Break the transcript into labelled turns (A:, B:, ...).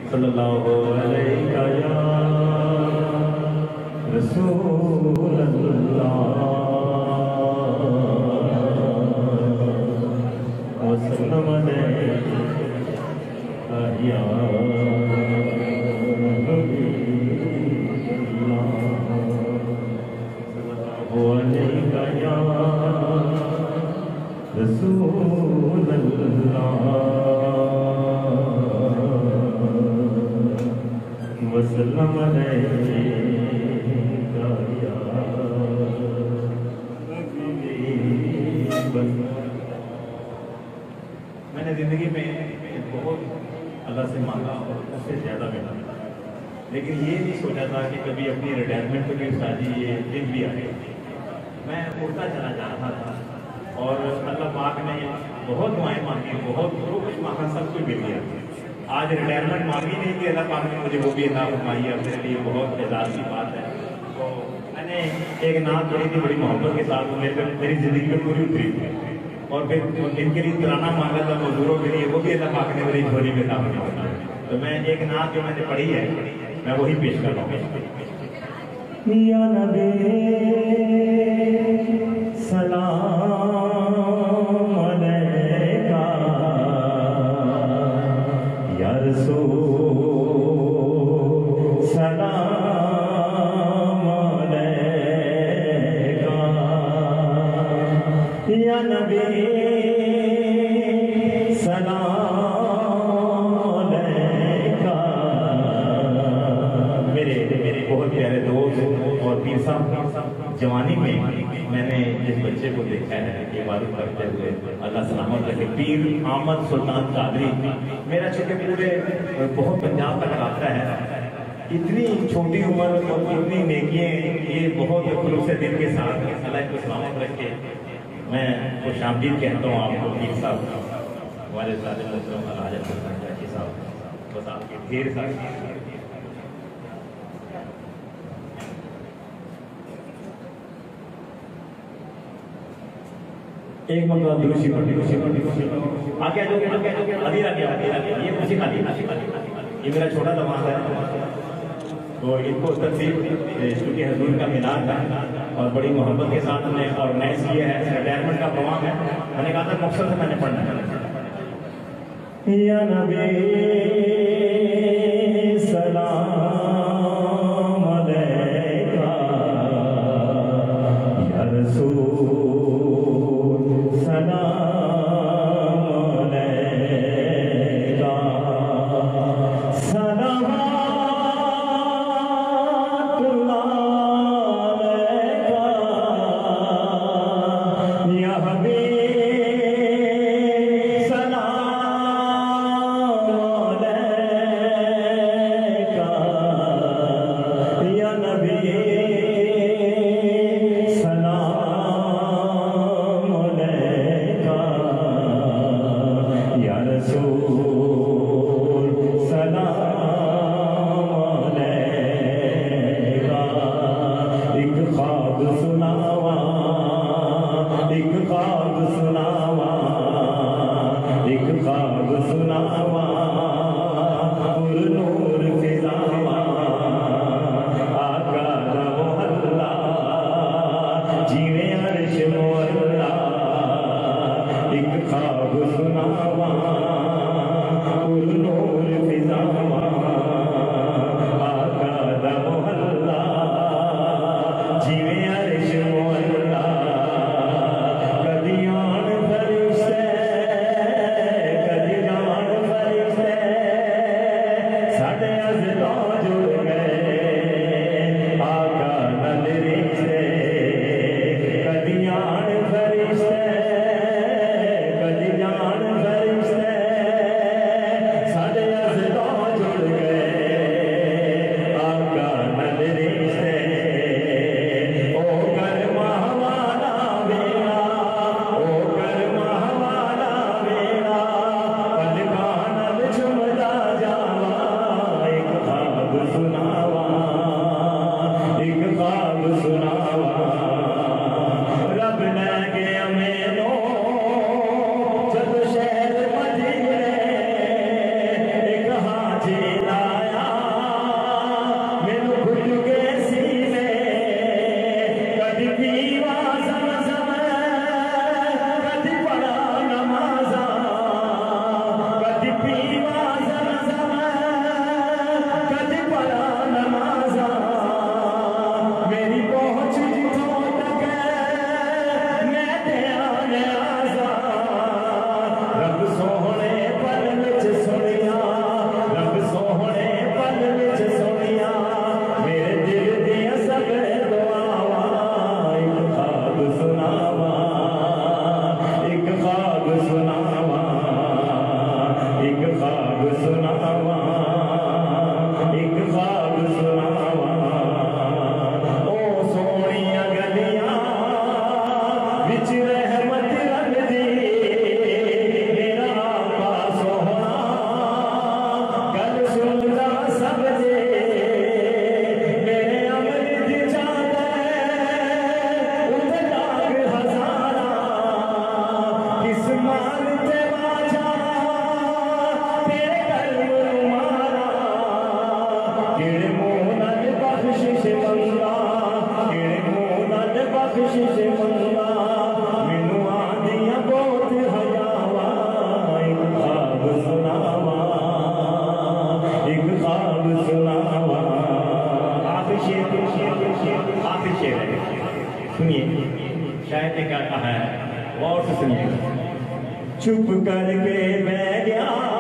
A: सल्लल्लाहु अलैका या रसूल अल्लाह वसल्लम अलैका या सल्लल्लाहु अलैका या रसूल अल्लाह वसल्लम अलैका या मैंने ज़िंदगी में बहुत अल्लाह से मांगा और उससे ज़्यादा मिला, लेकिन ये नहीं सोचा था कि कभी अपनी रिटायरमेंट पे भी शादी ये दिन भी आए। मैं उड़ता चला जा रहा था और अल्लाह पाक ने बहुत दुआएं मांगी, बहुत जो कुछ मांगा सब कुछ मिल गया। आज रिटायरमेंट मांगी नहीं कि अल्लाह पाक ने मुझे वो भी अता फरमाई है, मेरे लिए बहुत एजाज़ की बात है। तो मैंने एक नात पढ़ी थी बड़ी मोहब्बत के साथ, मेरी ज़िंदगी में पूरी उतरी थी। और फिर इनके लिए तराना मांगा था मजदूरों के लिए, वो भी अल्लाह पाक ने मेरी झोली में अता फरमाई। तो मैं एक नात जो मैंने पढ़ी है मैं वही पेश कर रहा हूँ। या नबी सलाम अलैका या रसूल सलाम अलैका या नबी सलाम अलैका। मेरे बहुत प्यारे दोस्त और पीर साहब, जवानी में मैंने जिस बच्चे को देखा है इबादत करते हुए, अल्लाह सलामत रखे, पीर अहमद सुल्तान कादरी, मेरा चूँकि पूरे बहुत पंजाब तक आता है। इतनी छोटी उम्र और इतनी नेकियां, ये बहुत खुलूस से दिल के साथ अल्लाह को सलामत रखे। मैं खुशामदीद कहता हूँ आपको पीर साहब, हमारे साथ साहब, बस आपके ढेर सारे एक मतलब दूसरी आगे अधीर आ गया ये खुशी खाली, ये मेरा छोटा दमाद है। तो इनको तकसीम चूँकि हजूर का मिलाद था और बड़ी मोहब्बत के साथ हमने ऑर्गेनाइज किया है, रिटायरमेंट का प्रोग्राम है। मैंने कहा था मकसद से मैंने पढ़ना है। या नबी सलाम अलैका या रसूल सलाम अलैका सलावतुल्लाह अलैका या हबीब सलाम अलैका या नबी सलाम अलैका या रसूल सलाम अलैका। एक ख्वाब सुनावा, एक ख्वाब सुनावा, एक ख्वाब सुनावा, नूर फिजावा, आका दा मोहल्ला, जीवे अर्श मोहल्ला। एक ख्वाब सुनावा, नूर फिजावा, आका दा मोहल्ला, जीवे अर्श मोहल्ला। कदी आन फरिश्ते, कदी जान फरिश्ते, साढ़े अज़लां जुड़ गए आका नल रिश्ते। कदी आन फरिश्ते, कदी जान फरिश्ते, साढ़े अज़लां जुड़ गए आका नल रिश्ते। ओ कर महवाना मेरा, ओ कर महवाना मेरा, पलकां नल झुमदा जावा। एक ख्वाब सुनावा, एक ख्वाब सुनावा, रब ले गया मैनू जब शहर मदीने, एक हाजी दा सुनिए शायद ने क्या कहा है, गौर से सुनिए। चुप करके बैठ गया